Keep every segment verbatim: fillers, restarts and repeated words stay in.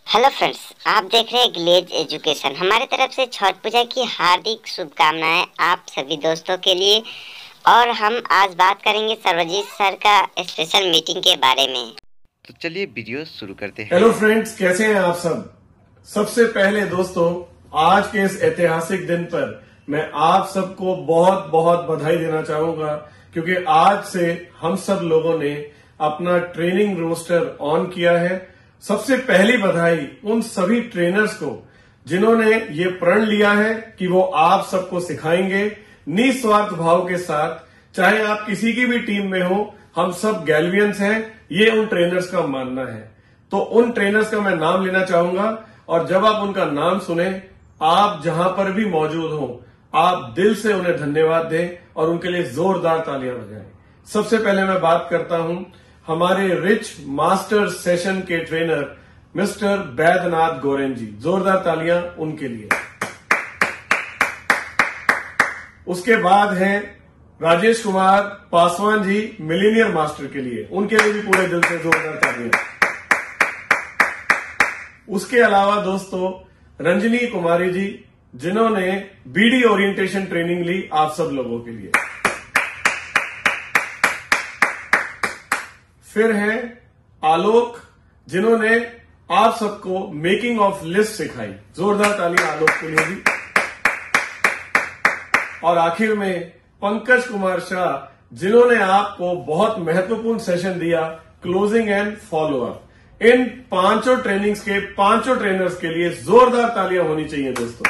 Hello friends, आप देख रहे हैं ग्लेज एजुकेशन। हमारे तरफ से छठ पूजा की हार्दिक शुभकामनाएं आप सभी दोस्तों के लिए। और हम आज बात करेंगे सर्वजीत सर का स्पेशल मीटिंग के बारे में। तो चलिए वीडियो शुरू करते हैं। हेलो फ्रेंड्स, कैसे हैं आप सब। सबसे पहले दोस्तों, आज के इस ऐतिहासिक दिन पर मैं आप सबको बहुत बहुत बधाई देना चाहूंगा, क्योंकि आज से हम सब लोगों ने अपना ट्रेनिंग रोस्टर ऑन किया है। सबसे पहली बधाई उन सभी ट्रेनर्स को जिन्होंने ये प्रण लिया है कि वो आप सबको सिखाएंगे निस्वार्थ भाव के साथ। चाहे आप किसी की भी टीम में हो, हम सब गैल्वियंस हैं, ये उन ट्रेनर्स का मानना है। तो उन ट्रेनर्स का मैं नाम लेना चाहूंगा, और जब आप उनका नाम सुने, आप जहां पर भी मौजूद हो, आप दिल से उन्हें धन्यवाद दें और उनके लिए जोरदार तालियां बजाएं। सबसे पहले मैं बात करता हूं हमारे रिच मास्टर सेशन के ट्रेनर मिस्टर बैद्यनाथ गोरेन जी। जोरदार तालियां उनके लिए। उसके बाद हैं राजेश कुमार पासवान जी, मिलीनियर मास्टर के लिए। उनके लिए भी पूरे दिल से जोरदार तालियां। उसके अलावा दोस्तों, रंजनी कुमारी जी, जिन्होंने बीडी ओरिएंटेशन ट्रेनिंग ली आप सब लोगों के लिए। फिर हैं आलोक, जिन्होंने आप सबको मेकिंग ऑफ लिस्ट सिखाई। जोरदार तालियां आलोक के लिए भी। और आखिर में पंकज कुमार शाह, जिन्होंने आपको बहुत महत्वपूर्ण सेशन दिया, क्लोजिंग एंड फॉलो अप। इन पांचों ट्रेनिंग्स के पांचों ट्रेनर्स के लिए जोरदार तालियां होनी चाहिए दोस्तों।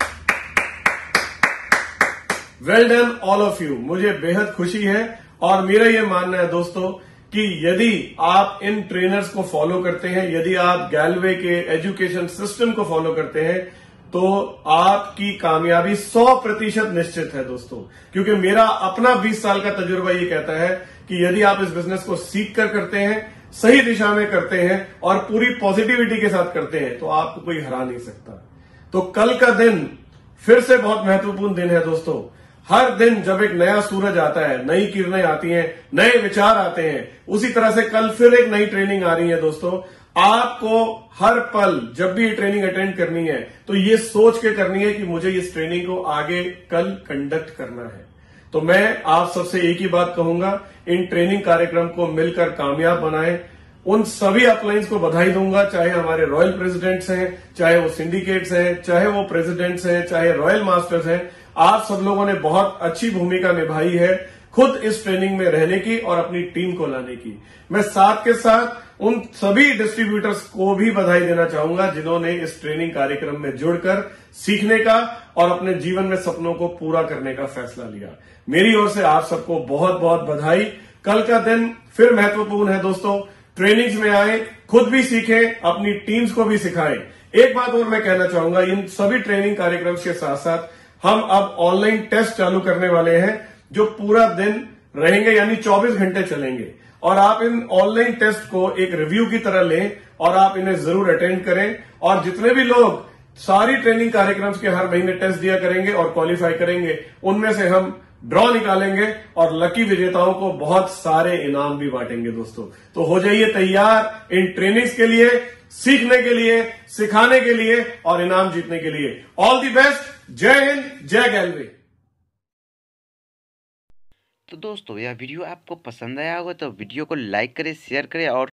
Well done all of you. मुझे बेहद खुशी है और मेरा यह मानना है दोस्तों कि यदि आप इन ट्रेनर्स को फॉलो करते हैं, यदि आप गैलवे के एजुकेशन सिस्टम को फॉलो करते हैं, तो आपकी कामयाबी सौ प्रतिशत निश्चित है दोस्तों। क्योंकि मेरा अपना बीस साल का तजुर्बा ये कहता है कि यदि आप इस बिजनेस को सीख कर करते हैं, सही दिशा में करते हैं और पूरी पॉजिटिविटी के साथ करते हैं, तो आपको कोई हरा नहीं सकता। तो कल का दिन फिर से बहुत महत्वपूर्ण दिन है दोस्तों। हर दिन जब एक नया सूरज आता है, नई किरणें आती हैं, नए विचार आते हैं, उसी तरह से कल फिर एक नई ट्रेनिंग आ रही है दोस्तों। आपको हर पल जब भी ये ट्रेनिंग अटेंड करनी है, तो ये सोच के करनी है कि मुझे इस ट्रेनिंग को आगे कल कंडक्ट करना है। तो मैं आप सबसे एक ही बात कहूंगा, इन ट्रेनिंग कार्यक्रम को मिलकर कामयाब बनाएं। उन सभी अपलाइंस को बधाई दूंगा, चाहे हमारे रॉयल प्रेसिडेंट्स हैं, चाहे वो सिंडिकेट्स हैं, चाहे वो प्रेसिडेंट्स हैं, चाहे रॉयल मास्टर्स हैं। आप सब लोगों ने बहुत अच्छी भूमिका निभाई है खुद इस ट्रेनिंग में रहने की और अपनी टीम को लाने की। मैं साथ के साथ उन सभी डिस्ट्रीब्यूटर्स को भी बधाई देना चाहूंगा जिन्होंने इस ट्रेनिंग कार्यक्रम में जुड़कर सीखने का और अपने जीवन में सपनों को पूरा करने का फैसला लिया। मेरी ओर से आप सबको बहुत बहुत बधाई। कल का दिन फिर महत्वपूर्ण है दोस्तों। ट्रेनिंग्स में आए, खुद भी सीखें, अपनी टीम्स को भी सिखाएं। एक बात और मैं कहना चाहूंगा, इन सभी ट्रेनिंग कार्यक्रम के साथ साथ हम अब ऑनलाइन टेस्ट चालू करने वाले हैं, जो पूरा दिन रहेंगे, यानी चौबीस घंटे चलेंगे। और आप इन ऑनलाइन टेस्ट को एक रिव्यू की तरह लें और आप इन्हें जरूर अटेंड करें। और जितने भी लोग सारी ट्रेनिंग कार्यक्रम के हर महीने टेस्ट दिया करेंगे और क्वालिफाई करेंगे, उनमें से हम ड्रॉ निकालेंगे और लकी विजेताओं को बहुत सारे इनाम भी बांटेंगे दोस्तों। तो हो जाइए तैयार इन ट्रेनिंग्स के लिए, सीखने के लिए, सिखाने के लिए और इनाम जीतने के लिए। All the best. जय हिंद, जय गैलवे। तो दोस्तों, यह वीडियो आपको पसंद आया होगा तो वीडियो को लाइक करें, शेयर करें और